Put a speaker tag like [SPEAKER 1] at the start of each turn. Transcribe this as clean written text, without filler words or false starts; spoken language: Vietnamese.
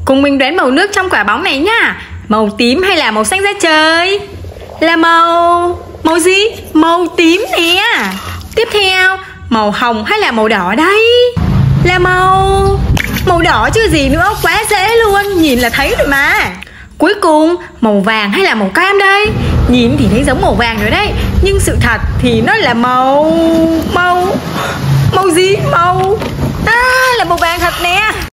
[SPEAKER 1] Cùng mình đoán màu nước trong quả bóng này nhá. Màu tím hay là màu xanh da trời? Là màu gì? Màu tím nè. Tiếp theo, màu hồng hay là màu đỏ đây? Là màu đỏ chứ gì nữa, quá dễ luôn, nhìn là thấy rồi mà. Cuối cùng, màu vàng hay là màu cam đây? Nhìn thì thấy giống màu vàng rồi đấy, nhưng sự thật thì nó là màu gì? Là màu vàng thật nè.